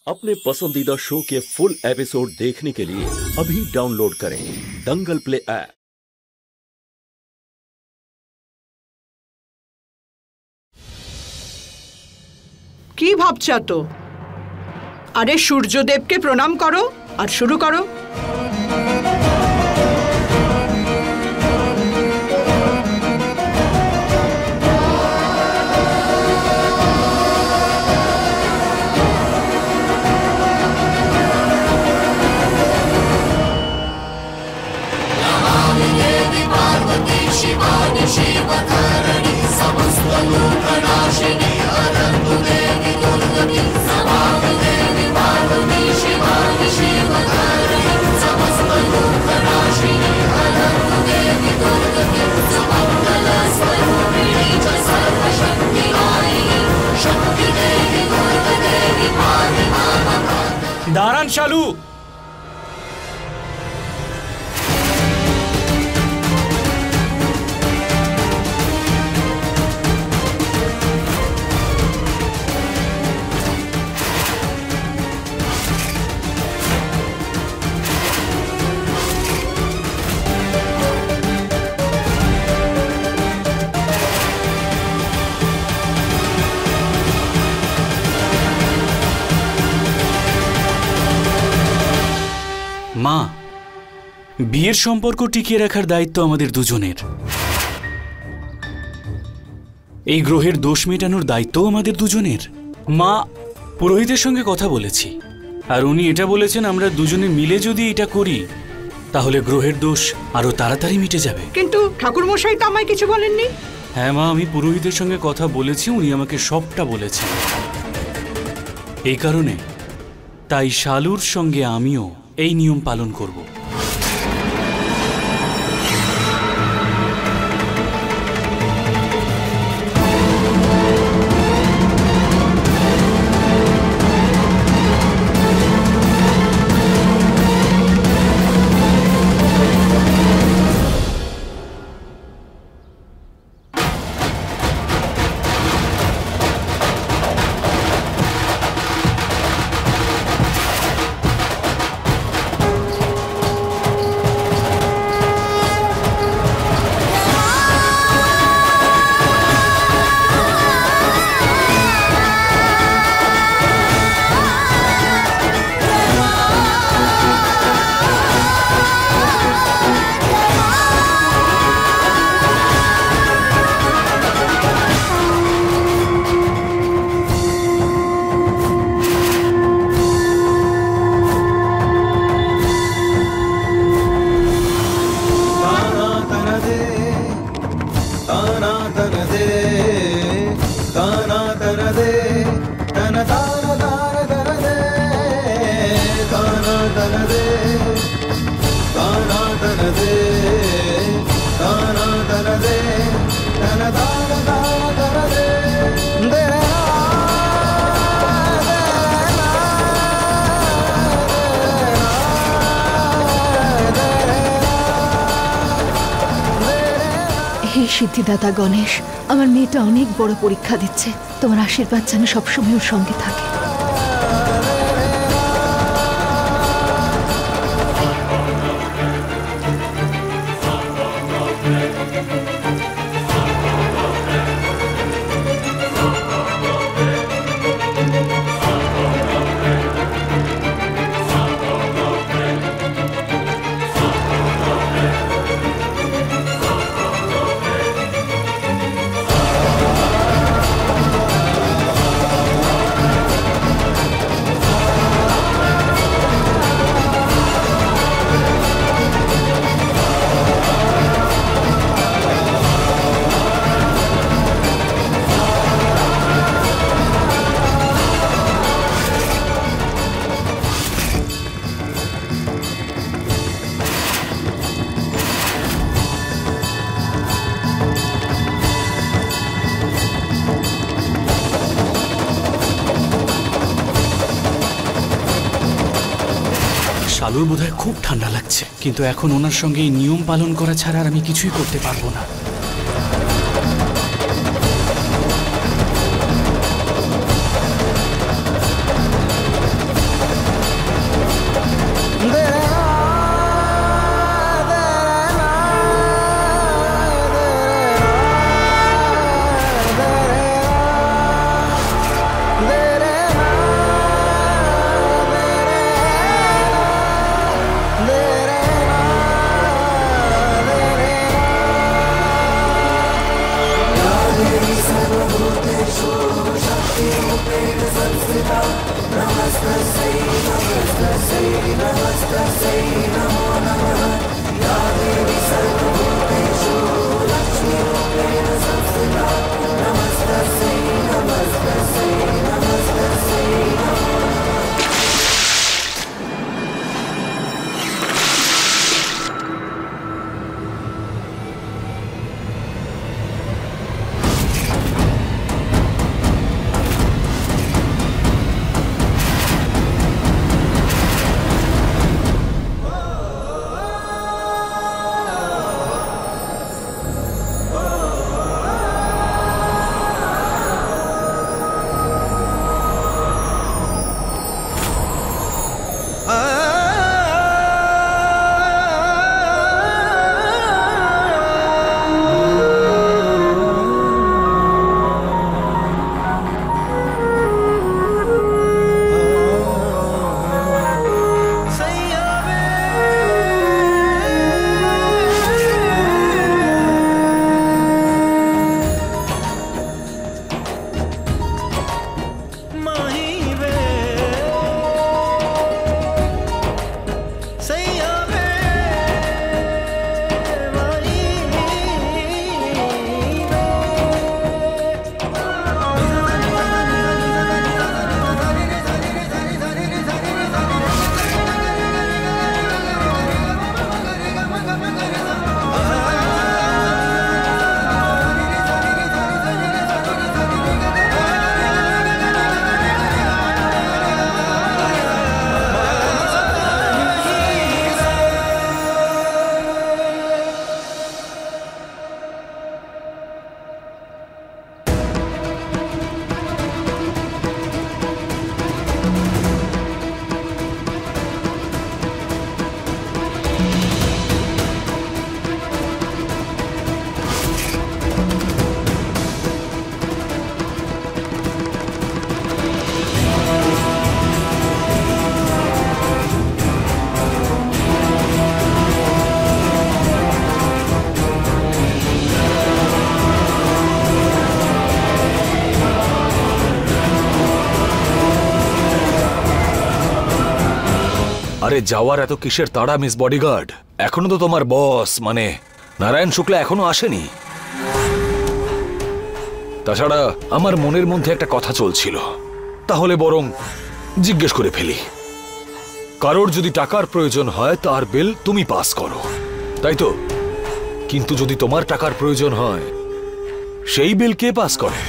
अपने पसंदीदा शो के फुल एपिसोड देखने के लिए अभी डाउनलोड करें दंगल प्ले ऐप। কি ভাবছো তো? আরে সূর্যদেবকে প্রণাম করো আর শুরু করো। দাঁড়ান শালু, মা, বিয়ের সম্পর্ক টিকিয়ে রাখার দায়িত্ব আমাদের দুজনের। এই গ্রহের দোষ মেটানোর দায়িত্ব আমাদের দুজনের। মা, পুরোহিতের সঙ্গে কথা বলেছি আর উনি এটা বলেছেন আমরা দুজনে মিলে যদি এটা করি তাহলে গ্রহের দোষ আরো তাড়াতাড়ি মিটে যাবে। কিন্তু ঠাকুরমশাই তো আমায় কিছু বলেননি। হ্যাঁ মা, আমি পুরোহিতের সঙ্গে কথা বলেছি, উনি আমাকে সবটা বলেছেন। এই কারণে তাই শালুর সঙ্গে আমিও এই নিয়ম পালন করব। সিদ্ধিদাতা গণেশ, আমার মেয়েটা অনেক বড় পরীক্ষা দিচ্ছে, তোমার আশীর্বাদ যেন সবসময় ওর সঙ্গে থাকে। শালুর বোধহয় খুব ঠান্ডা লাগছে, কিন্তু এখন ওনার সঙ্গে এই নিয়ম পালন করা ছাড়া আর আমি কিছুই করতে পারবো না। আরে যাওয়ার এত কিসের তাড়া মিস বডিগার্ড? এখনো তো তোমার বস মানে নারায়ণ শুক্লা এখনো আসেনি। তাছাড়া আমার মনের মধ্যে একটা কথা চলছিল, তাহলে বরং জিজ্ঞেস করে ফেলি। কারোর যদি টাকার প্রয়োজন হয় তার বিল তুমি পাস করো, তাই তো? কিন্তু যদি তোমার টাকার প্রয়োজন হয় সেই বিল কে পাস করে?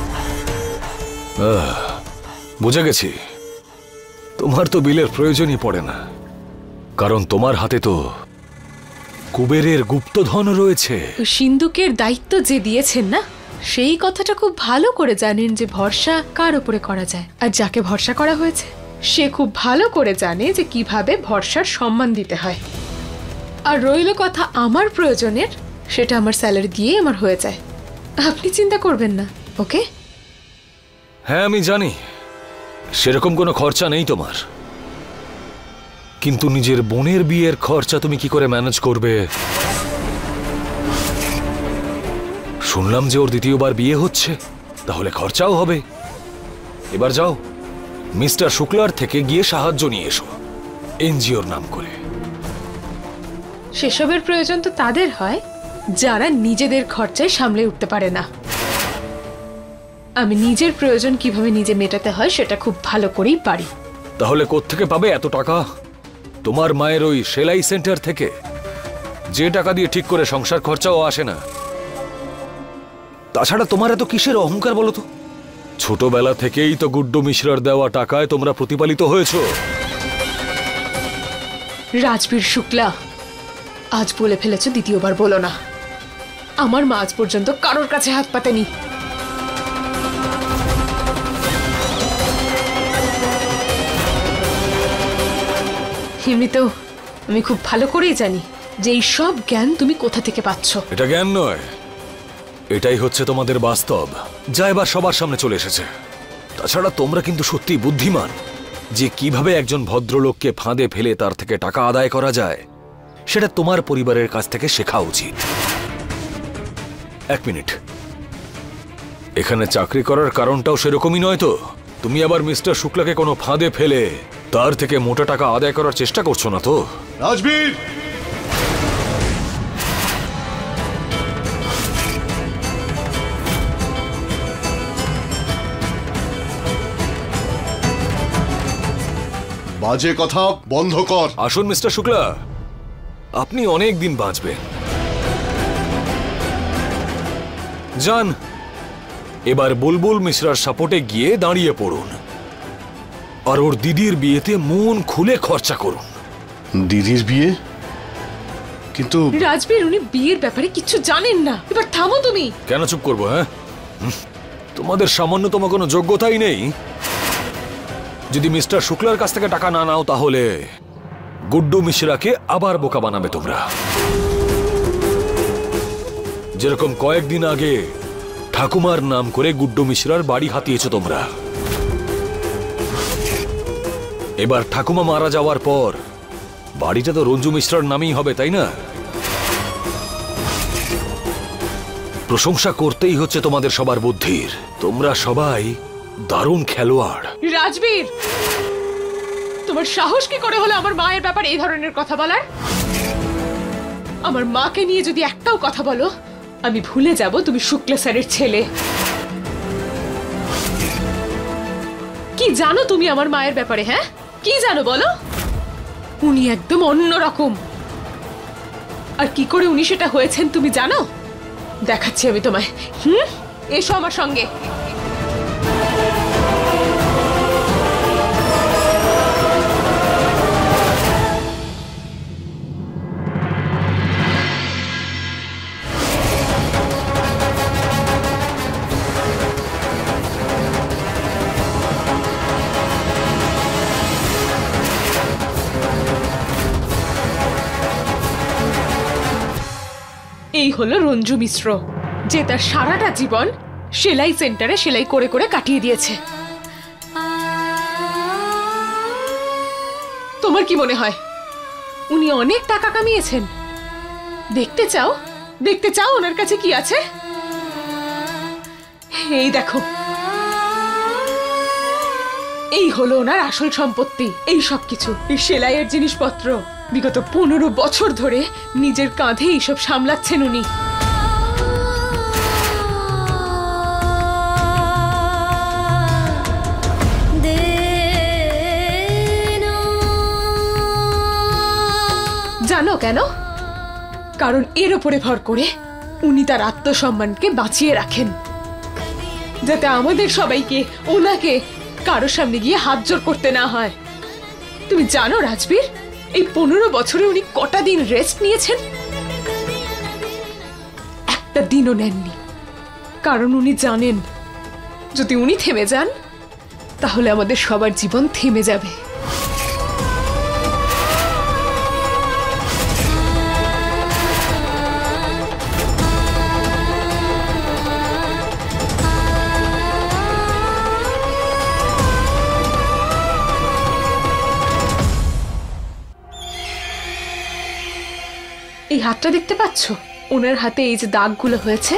বুঝে গেছি, তোমার তো বিলের প্রয়োজনই পড়ে না, কারণ তোমার হাতে তো কুবেরের গুপ্তধন রয়েছে। সিন্ধুকের দায়িত্ব যে দিয়েছেন না, সেই কথাটা খুব ভালো করে জানেন যে ভরসা কার উপরে করা যায়, আর যাকে ভরসা করা হয়েছে সে খুব ভালো করে জানে যে কিভাবে ভরসার সম্মান দিতে হয়। আর রইল কথা আমার প্রয়োজনের, সেটা আমার স্যালারি দিয়ে আমার হয়ে যায়, আপনি চিন্তা করবেন না। ওকে? হ্যাঁ আমি জানি সেরকম কোনো খরচা নেই তোমার, কিন্তু নিজের বোনের বিয়ের খরচা তুমি কি করে ম্যানেজ করবে? শুনলাম যে ওর দ্বিতীয়বার বিয়ে হচ্ছে, তাহলে খরচাও হবে। এবার যাও মিস্টার শুক্লার থেকে গিয়ে সাহায্য নিয়ে এসো এনজিওর নাম করে। সেসবের প্রয়োজন তো তাদের হয় যারা নিজেদের খরচায় সামলে উঠতে পারে না। আমি নিজের প্রয়োজন কিভাবে নিজে মেটাতে হয় সেটা খুব ভালো করেই পারি। তাহলে কোত্থেকে পাবে এত টাকা? তোমার মায়ের ওই সেলাই সেন্টার থেকে, যে টাকা দিয়ে ঠিক করে সংসার খরচাও আসে না। তাছাড়া তোমার এত কিসের অহংকার বলো তো? ছোটবেলা থেকেই তো গুড্ডু মিশ্রার দেওয়া টাকায় তোমরা প্রতিপালিত হয়েছো। রাজবীর শুক্লা, আজ বলে ফেলেছো, দ্বিতীয়বার বলো না। আমার মা আজ পর্যন্ত কারোর কাছে হাত পাতেনি। এমনিতেও আমি খুব ভালো করেই জানি যে এই সব জ্ঞান তুমি কোথা থেকে পাচ্ছ। এটা জ্ঞান নয়, এটাই হচ্ছে তোমাদের বাস্তব, যা এবার সবার সামনে চলে এসেছে। তাছাড়া তোমরা কিন্তু সত্যি বুদ্ধিমান, যে কিভাবে একজন ভদ্রলোককে ফাঁদে ফেলে তার থেকে টাকা আদায় করা যায় সেটা তোমার পরিবারের কাছ থেকে শেখা উচিত। এক মিনিট, এখানে চাকরি করার কারণটাও সেরকমই নয় তো? তুমি আবার মিস্টার শুক্লাকে কোনো ফাঁদে ফেলে তার থেকে মোটা টাকা আদায় করার চেষ্টা করছো না তো? রাজবীর, বাজে কথা বন্ধ কর। আসুন মিস্টার শুক্লা, আপনি অনেক দিন বাঁচবেন। যান, এবার বুলবুল মিশ্রার সাপোর্টে গিয়ে দাঁড়িয়ে পড়ুন আর ওর দিদির বিয়েতে মন খুলে খরচা করুন। দিদির বিয়ে? কিন্তু রাজবীর, উনি বিয়ের ব্যাপারে কিছু জানেন না। এবার থামো তুমি। কেন চুপ করবো? হ্যাঁ, তোমাদের সামান্যতম কোনো যোগ্যতাই নেই। যদি মিস্টার শুক্লার কাছ থেকে টাকা না নাও তাহলে গুড্ডু মিশ্রাকে আবার বোকা বানাবে তোমরা। যেরকম কয়েকদিন আগে ঠাকুমার নাম করে গুড্ডু মিশ্রার বাড়ি হাতিয়েছো তোমরা। এবার ঠাকুমা মারা যাওয়ার পর বাড়িটা তো রঞ্জু মিশ্রার নামেই হবে, তাই না? প্রশংসা করতেই হচ্ছে তোমাদের সবার বুদ্ধির। তোমরা সবাই দারুণ খেলোয়াড়। রাজবীর, তোমার সাহস কি করে হলো আমার মায়ের ব্যাপারে এই ধরনের কথা বলার? আমার মাকে নিয়ে যদি একটাও কথা বলো, আমি ভুলে যাব তুমি শুক্লা স্যারের ছেলে। কি জানো তুমি আমার মায়ের ব্যাপারে? হ্যাঁ, কি জানো বলো? উনি একদম অন্যরকম। আর কি করে উনি সেটা হয়েছেন তুমি জানো? দেখাচ্ছি আমি তোমায়। এসো আমার সঙ্গে। এই হলো রঞ্জু মিশ্র, যে তার সারাটা জীবন সেলাই সেন্টারে সেলাই করে করে কাটিয়ে দিয়েছে। তোমার কি মনে হয় উনি অনেক টাকা কামিয়েছেন? দেখতে চাও? দেখতে চাও ওনার কাছে কি আছে? এই দেখো, এই হলো ওনার আসল সম্পত্তি। এই সব কিছু, এই সেলাইয়ের জিনিসপত্র বিগত 15 বছর ধরে নিজের কাঁধে এইসব সামলাচ্ছেন উনি। জানো কেন? কারণ এর উপরে ভর করে উনি তার আত্মসম্মানকে বাঁচিয়ে রাখেন, যাতে আমাদের সবাইকে ওনাকে কারোর সামনে গিয়ে হাত জোর করতে না হয়। তুমি জানো রাজবীর, এই 15 বছরে উনি কটা দিন রেস্ট নিয়েছেন? একটা দিনও নেননি। কারণ উনি জানেন যদি উনি থেমে যান তাহলে আমাদের সবার জীবন থেমে যাবে। এই হাতটা দেখতে পাচ্ছ? ওনার হাতে এই যে দাগগুলো হয়েছে,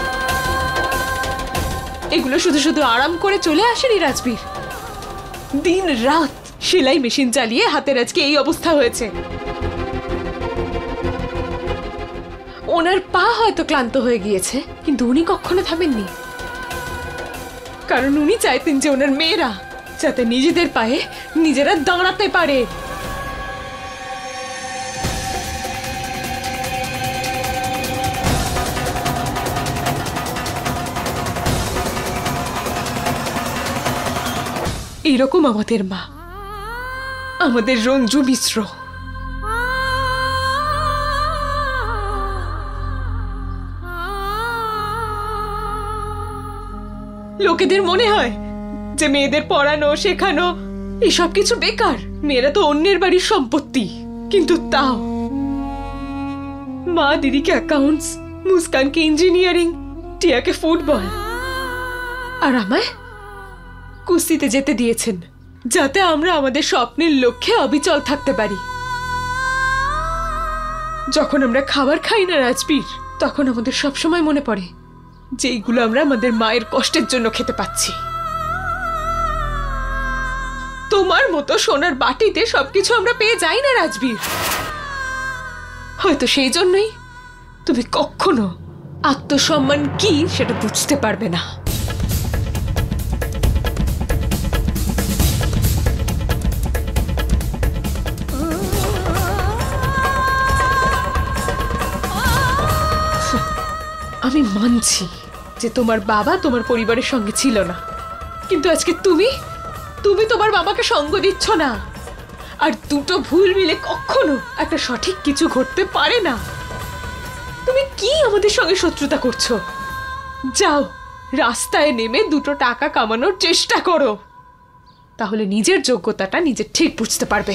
এগুলো শুধু শুধু আরাম করে চলে আসেনি রাজবীর। দিন রাত সেলাই মেশিন চালিয়ে হাতের আজকে এই অবস্থা হয়েছে। ওনার পা হয়তো ক্লান্ত হয়ে গিয়েছে, কিন্তু উনি কখনো থামেননি। কারণ উনি চাইতেন যে ওনার মেয়েরা যাতে নিজেদের পায়ে নিজেরা দাঁড়াতে পারে। এইরকম আমাদের মা, আমাদের রঞ্জু মিশ্র। লোকেদের মনে হয় যে মেয়েদের পড়ানো শেখানো এসব কিছু বেকার, মেয়েরা তো অন্যের বাড়ির সম্পত্তি। কিন্তু তাও মা দিদিকে অ্যাকাউন্টস, মুস্কানকে ইঞ্জিনিয়ারিং, টিয়াকে ফুটবল, আর আমায় কুস্তিতে যেতে দিয়েছেন, যাতে আমরা আমাদের স্বপ্নের লক্ষ্যে অবিচল থাকতে পারি। যখন আমরা খাবার খাই না রাজবীর, তখন আমাদের সবসময় মনে পড়ে যে এইগুলো আমরা আমাদের মায়ের কষ্টের জন্য খেতে পাচ্ছি। তোমার মতো সোনার বাটিতে সবকিছু আমরা পেয়ে যাই না রাজবীর। হয়তো সেই জন্যই তুমি কখনো আত্মসম্মান কি সেটা বুঝতে পারবে না। আমি মানছি যে তোমার বাবা তোমার পরিবারের সঙ্গে ছিল না, কিন্তু আজকে তুমি তোমার বাবাকে সঙ্গ দিচ্ছ না। আর দুটো ভুল মিলে কখনো একটা সঠিক কিছু ঘটতে পারে না। তুমি কি আমাদের সঙ্গে শত্রুতা করছো? যাও রাস্তায় নেমে দুটো টাকা কামানোর চেষ্টা করো, তাহলে নিজের যোগ্যতাটা নিজে ঠিক বুঝতে পারবে।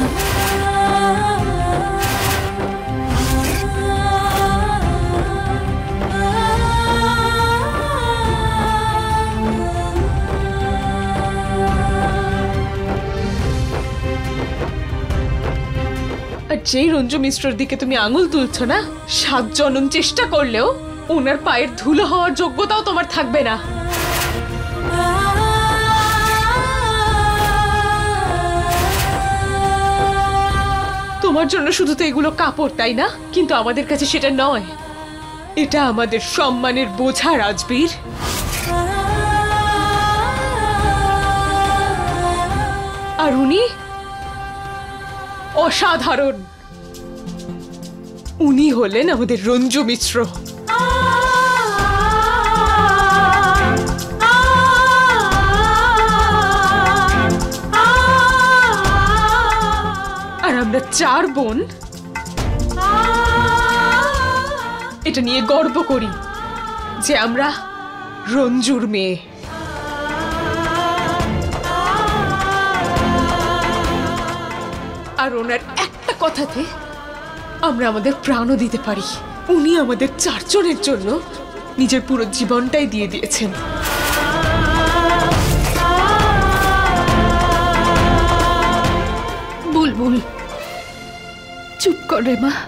আর যেই রঞ্জু মিশ্রর দিকে তুমি আঙুল তুলছো না, 7 জনম চেষ্টা করলেও ওনার পায়ের ধুলো হওয়ার যোগ্যতাও তোমার থাকবে না। তোমার জন্য শুধু তো এগুলো কাপড়, তাই না? কিন্তু আমাদের কাছে সেটা নয়, এটা আমাদের সম্মানের বোঝা রাজবীর। আর উনি অসাধারণ, উনি হলেন আমাদের রঞ্জু মিশ্র। আর আমরা 4 বোন এটা নিয়ে গর্ব করি যে আমরা রঞ্জুর মেয়ে। আর ওনার একটা কথাতে আমরা আমাদের প্রাণও দিতে পারি। উনি আমাদের 4 জনের জন্য নিজের পুরো জীবনটাই দিয়ে দিয়েছেন। বুলবুল চুপ কর রে মা।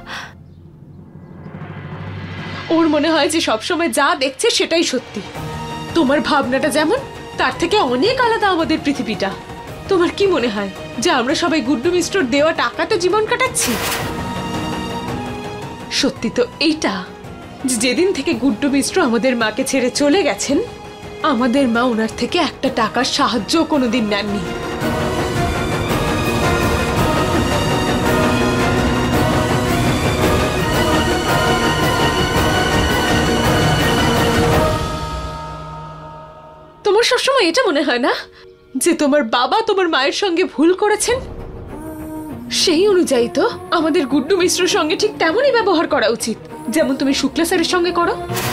ওর মনে হয় যে সবসময় যা দেখছে সেটাই সত্যি। তোমার ভাবনাটা যেমন, তার থেকে অনেক আলাদা আমাদের পৃথিবীটা। তোমার কি মনে হয় যে আমরা সবাই গুড্ডু মিশ্রর দেওয়া টাকাতে জীবন কাটাচ্ছি? সত্যি তো এইটা যে যেদিন থেকে গুড্ডু মিশ্র আমাদের মাকে ছেড়ে চলে গেছেন, আমাদের মা ওনার থেকে একটা টাকার সাহায্য কোনোদিন নেননি। তোমার সবসময় এটা মনে হয় না যে তোমার বাবা তোমার মায়ের সঙ্গে ভুল করেছেন? সেই অনুযায়ী তো আমাদের গুড্ডু মিশ্রের সঙ্গে ঠিক তেমনই ব্যবহার করা উচিত যেমন তুমি শুক্লা স্যারের সঙ্গে করো।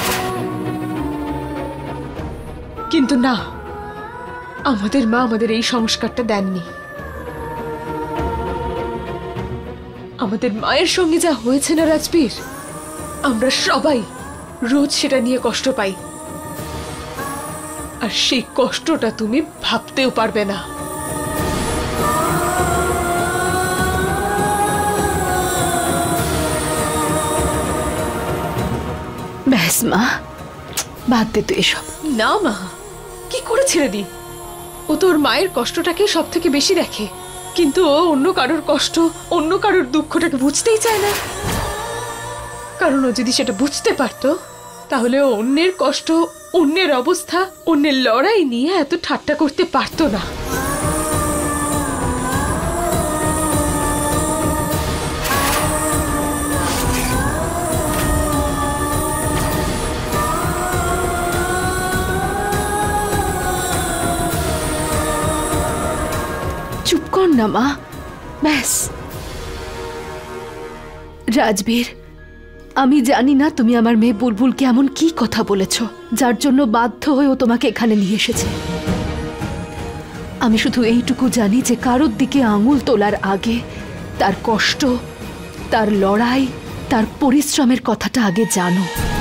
কিন্তু না, আমাদের মা আমাদের এই সংস্কারটা দেননি। আমাদের মায়ের সঙ্গে যা হয়েছে না রাজবীর, আমরা সবাই রোজ সেটা নিয়ে কষ্ট পাই। আর সেই কষ্টটা তুমি ভাবতেও পারবে না। ব্যাস মা, বাদ দে তুই এসব। না মা, কি করে ছেড়ে দি? ও তো ওর মায়ের কষ্টটাকে সব থেকে বেশি দেখে, কিন্তু ও অন্য কারোর কষ্ট, অন্য কারোর দুঃখটাকে বুঝতেই চায় না। কারণ ও যদি সেটা বুঝতে পারতো, তাহলে ও অন্যের কষ্ট, অন্যের অবস্থা, অন্যের লড়াই নিয়ে এত ঠাট্টা করতে পারতো না। চুপ কর না মা, ব্যাস। রাজবীর, আমি জানি না তুমি আমার মেয়ে বুলবুলকে এমন কি কথা বলেছ যার জন্য বাধ্য হয়ে ও তোমাকে এখানে নিয়ে এসেছে। আমি শুধু এইটুকু জানি যে কারোর দিকে আঙুল তোলার আগে তার কষ্ট, তার লড়াই, তার পরিশ্রমের কথাটা আগে জানো।